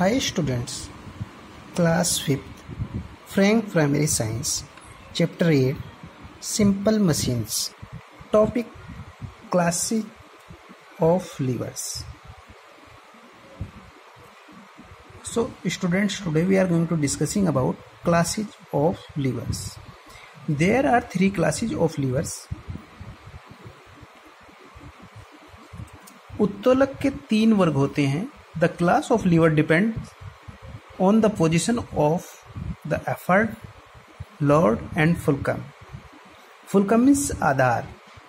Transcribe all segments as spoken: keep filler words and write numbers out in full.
Hi students, class fifth, Frank Primary Science, Chapter eight, Simple Machines. Topic: Classes of levers. So students, today we are going to discussing about classes of levers. There are three classes of levers. उत्तोलक के तीन वर्ग होते हैं. The class of lever depends on the position of the effort, load and fulcrum. Fulcrum means आधार.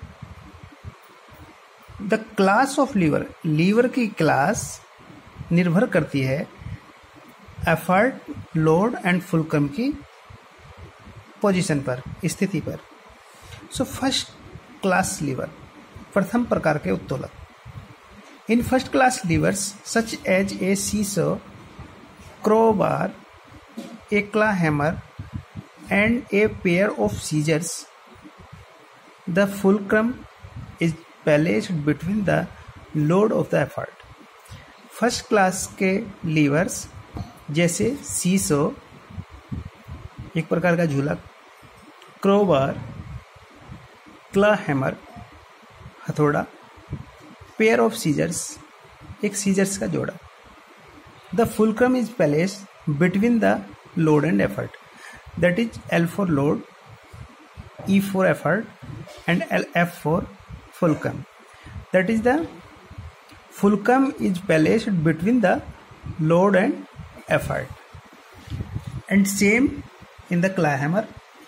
The class of lever, lever की class निर्भर करती है एफर्ट, लोड एंड फुलक्रम की पोजीशन पर, स्थिति पर. सो फर्स्ट क्लास लीवर, प्रथम प्रकार के उत्तोलक. In first class levers such as a seesaw, crowbar, a claw hammer and a pair of scissors, the fulcrum is placed between the load of the effort. First class के levers जैसे seesaw, एक प्रकार का झूला, crowbar, claw hammer, हथौड़ा, pair of scissors, एक scissors का जोड़ा. The fulcrum is placed between the load and effort. That is L for load, E for effort and L F for fulcrum. That is the fulcrum is placed between the load and effort. And same in the claw hammer,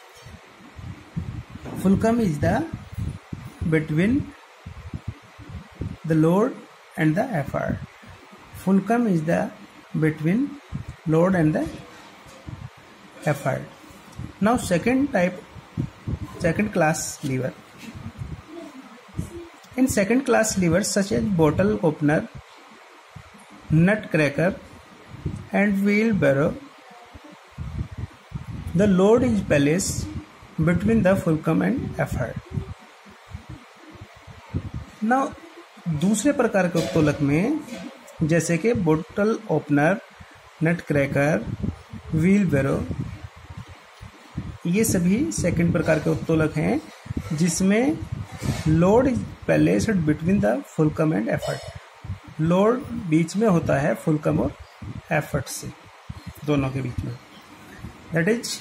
fulcrum is the between the load and the effort. Fulcrum is the between load and the effort. Now second type, second class lever. In second class levers such as bottle opener, nut cracker and wheelbarrow, the load is placed between the fulcrum and effort. Now दूसरे प्रकार के उत्तोलक में जैसे कि बोतल opener, nut cracker, wheelbarrow, ये सभी second प्रकार के उत्तोलक हैं जिसमें load is placed between the fulcrum and effort. Load बीच में होता है फुलक्रम और एफर्ट से, दोनों के बीच में. That is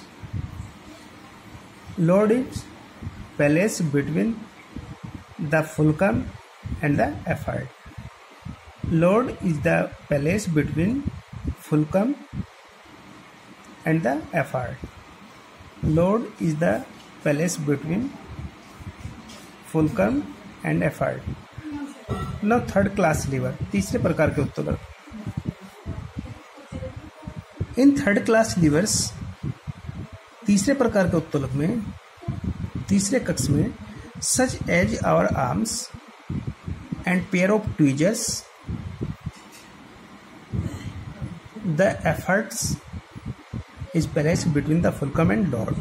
load is placed between the fulcrum and the effort. Load is the place between fulcrum and the effort. Load is the place between fulcrum and effort. Now third class lever, तीसरे प्रकार के उत्तोलक. In third class levers, तीसरे प्रकार के उत्तोलक में, तीसरे कक्ष में, such as our arms and pair of tweezers, the efforts is placed between the fulcrum and load.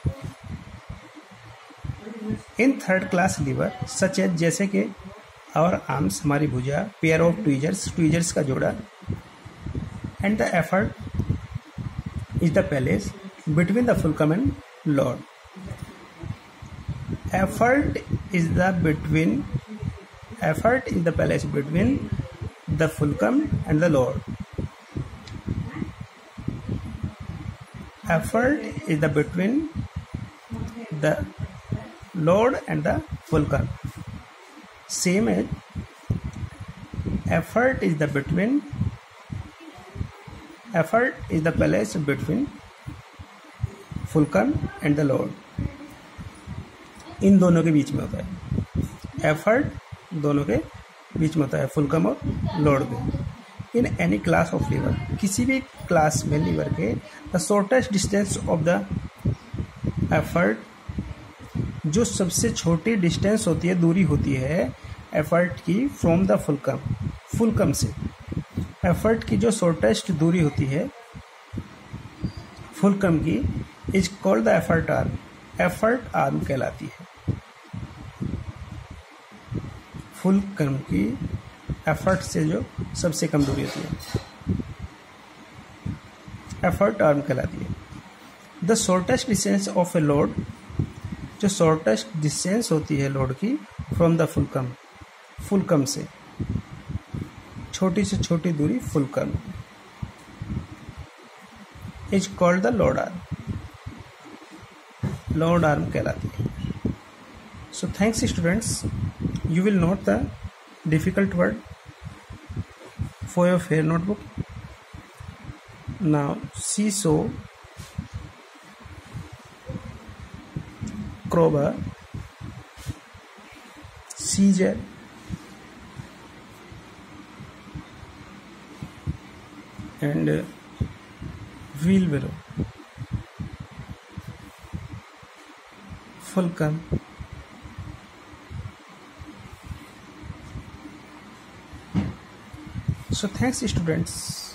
In third class lever such as जैसे कि our arms, हमारी भुजा, pair of tweezers, tweezers का जोड़ा, and the effort is the place between the fulcrum and load. Effort is the between Effort is the place between the fulcrum and the load. Effort is the between the load and the fulcrum. Same as effort is the between effort is the place between fulcrum and the load. इन दोनों के बीच में होता है. Effort दोनों के बीच में होता है, फुलक्रम और लोड के. In any class of lever, किसी भी क्लास में लीवर के, the shortest distance of the effort, जो सबसे छोटी डिस्टेंस होती है, दूरी होती है एफर्ट की फ्रॉम द फुलक्रम, फुलक्रम से. एफर्ट की जो शॉर्टेस्ट दूरी होती है फुलक्रम की is called the effort arm. Effort arm कहलाती है. फुलक्रम की एफर्ट से जो सबसे कम दूरी होती है. एफर्ट आर्म कहलाती है। The shortest distance of a load, जो शॉर्टेस्ट डिस्टेंस होती है लोड की फ्रॉम द फुलकम, फुलकम से छोटी से छोटी दूरी fulcrum, is called the load arm, load arm कहलाती है। So thanks students, you will note the difficult word for your fair notebook. Now seesaw, crowbar, seizure, and wheelbarrow, fulcrum, so thanks students.